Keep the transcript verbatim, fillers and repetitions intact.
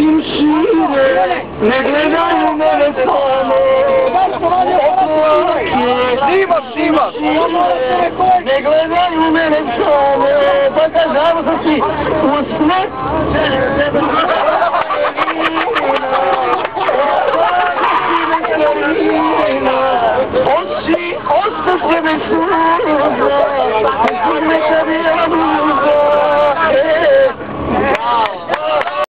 noćim šire, ne gledaju mene same. Snimaš, snimaš! Ne gledaju mene same, pa kažem da si u sne.